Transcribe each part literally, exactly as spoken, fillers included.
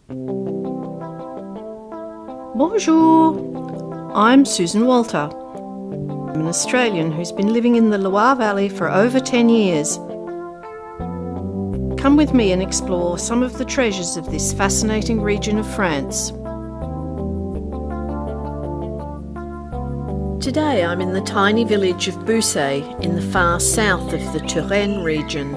Bonjour, I'm Susan Walter. I'm an Australian who's been living in the Loire Valley for over ten years. Come with me and explore some of the treasures of this fascinating region of France. Today I'm in the tiny village of Boussay in the far south of the Touraine region.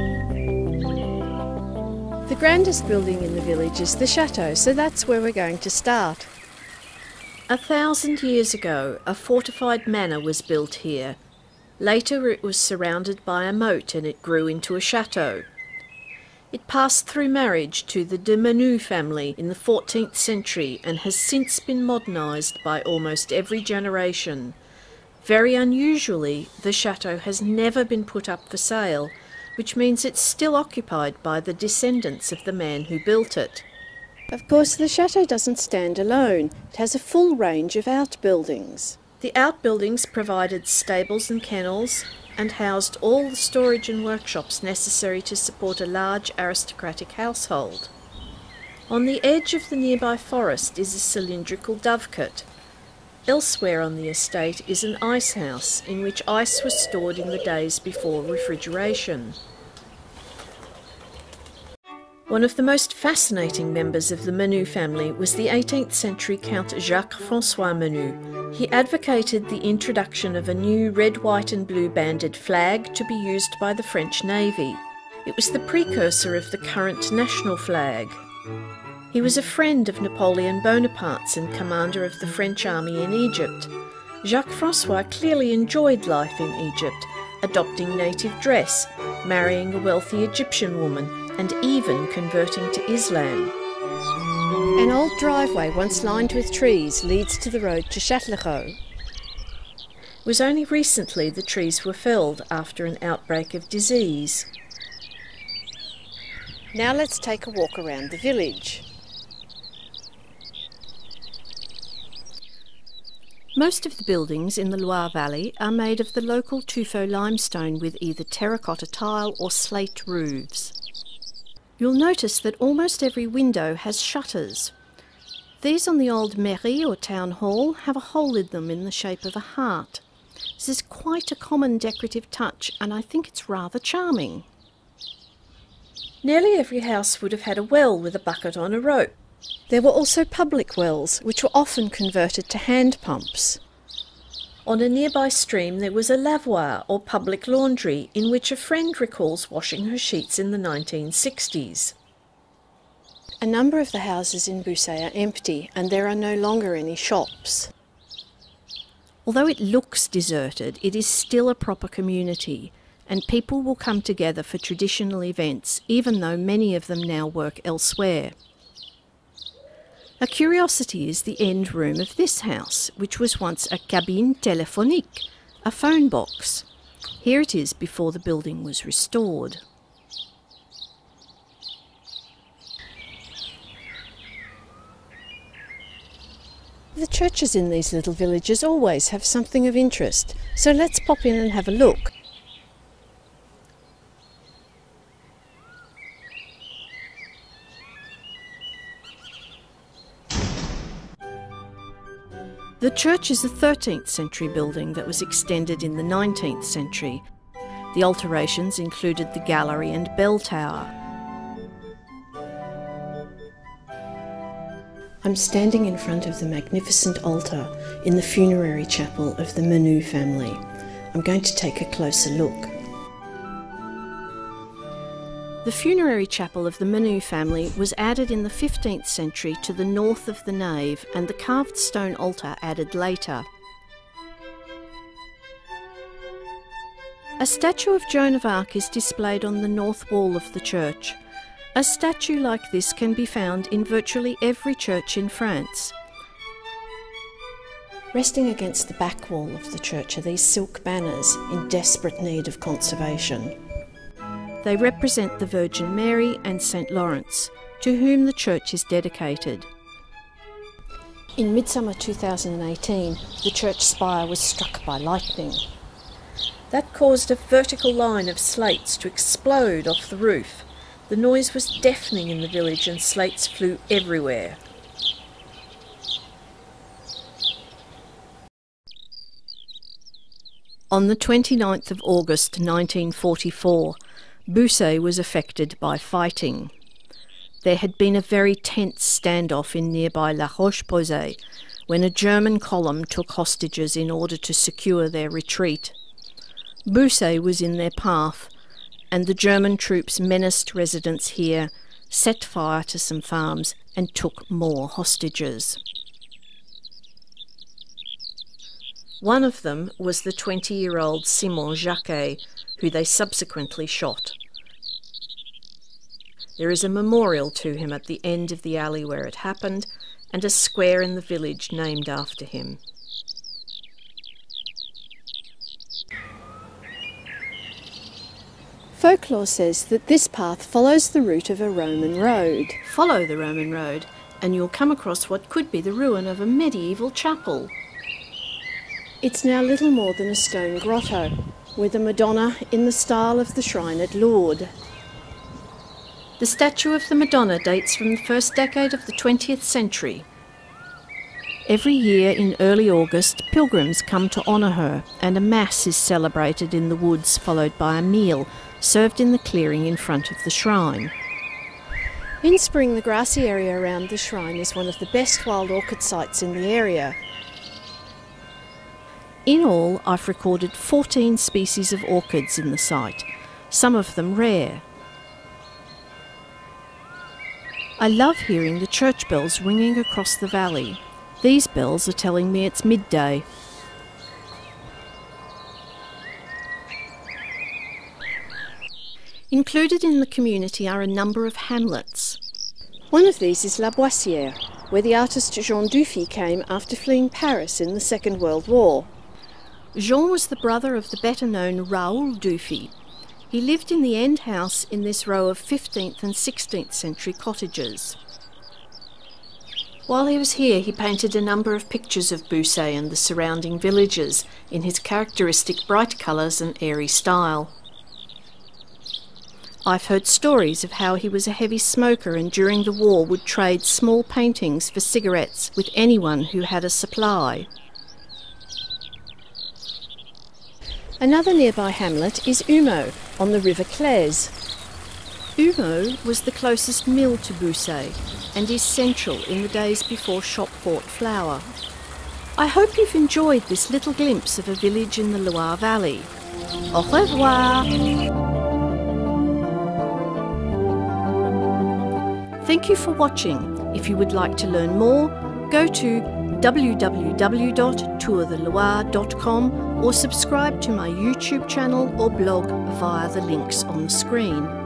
The grandest building in the village is the chateau, so that's where we're going to start. A thousand years ago, a fortified manor was built here. Later it was surrounded by a moat and it grew into a chateau. It passed through marriage to the de Menou family in the fourteenth century and has since been modernised by almost every generation. Very unusually, the chateau has never been put up for sale, which means it's still occupied by the descendants of the man who built it. Of course, the chateau doesn't stand alone. It has a full range of outbuildings. The outbuildings provided stables and kennels and housed all the storage and workshops necessary to support a large aristocratic household. On the edge of the nearby forest is a cylindrical dovecote. Elsewhere on the estate is an ice house in which ice was stored in the days before refrigeration. One of the most fascinating members of the Menou family was the eighteenth century Count Jacques-Francois Menou. He advocated the introduction of a new red, white and blue banded flag to be used by the French Navy. It was the precursor of the current national flag. He was a friend of Napoleon Bonaparte's and commander of the French army in Egypt. Jacques-Francois clearly enjoyed life in Egypt, adopting native dress, marrying a wealthy Egyptian woman, and even converting to Islam. An old driveway once lined with trees leads to the road to Château. It was only recently the trees were felled after an outbreak of disease. Now let's take a walk around the village. Most of the buildings in the Loire Valley are made of the local tuffeau limestone with either terracotta tile or slate roofs. You'll notice that almost every window has shutters. These on the old mairie or town hall have a hole in them in the shape of a heart. This is quite a common decorative touch and I think it's rather charming. Nearly every house would have had a well with a bucket on a rope. There were also public wells, which were often converted to hand pumps. On a nearby stream there was a lavoir or public laundry in which a friend recalls washing her sheets in the nineteen sixties. A number of the houses in Boussay are empty and there are no longer any shops. Although it looks deserted, it is still a proper community and people will come together for traditional events even though many of them now work elsewhere. A curiosity is the end room of this house, which was once a cabine téléphonique, a phone box. Here it is before the building was restored. The churches in these little villages always have something of interest, so let's pop in and have a look. The church is a thirteenth century building that was extended in the nineteenth century. The alterations included the gallery and bell tower. I'm standing in front of the magnificent altar in the funerary chapel of the Menou family. I'm going to take a closer look. The funerary chapel of the Menou family was added in the fifteenth century to the north of the nave and the carved stone altar added later. A statue of Joan of Arc is displayed on the north wall of the church. A statue like this can be found in virtually every church in France. Resting against the back wall of the church are these silk banners in desperate need of conservation. They represent the Virgin Mary and Saint Lawrence, to whom the church is dedicated. In midsummer two thousand eighteen, the church spire was struck by lightning. That caused a vertical line of slates to explode off the roof. The noise was deafening in the village and slates flew everywhere. On the twenty-ninth of August nineteen forty-four, Boussay was affected by fighting. There had been a very tense standoff in nearby La Roche-Posay when a German column took hostages in order to secure their retreat. Boussay was in their path, and the German troops menaced residents here, set fire to some farms and took more hostages. One of them was the twenty-year-old Simon Jacquet, who they subsequently shot. There is a memorial to him at the end of the alley where it happened, and a square in the village named after him. Folklore says that this path follows the route of a Roman road. Follow the Roman road, and you'll come across what could be the ruin of a medieval chapel. It's now little more than a stone grotto, with a Madonna in the style of the shrine at Lourdes. The statue of the Madonna dates from the first decade of the twentieth century. Every year in early August, pilgrims come to honour her, and a mass is celebrated in the woods, followed by a meal served in the clearing in front of the shrine. In spring, the grassy area around the shrine is one of the best wild orchid sites in the area. In all, I've recorded fourteen species of orchids in the site, some of them rare. I love hearing the church bells ringing across the valley. These bells are telling me it's midday. Included in the community are a number of hamlets. One of these is La Boissière, where the artist Jean Dufy came after fleeing Paris in the Second World War. Jean was the brother of the better-known Raoul Dufy. He lived in the end house in this row of fifteenth and sixteenth century cottages. While he was here, he painted a number of pictures of Boussay and the surrounding villages in his characteristic bright colours and airy style. I've heard stories of how he was a heavy smoker and during the war would trade small paintings for cigarettes with anyone who had a supply. Another nearby hamlet is Humeau, on the River Claise. Humeau was the closest mill to Boussay and is central in the days before shop bought flour. I hope you've enjoyed this little glimpse of a village in the Loire Valley. Au revoir! Thank you for watching. If you would like to learn more, go to w w w dot tour de loire dot com or subscribe to my YouTube channel or blog via the links on the screen.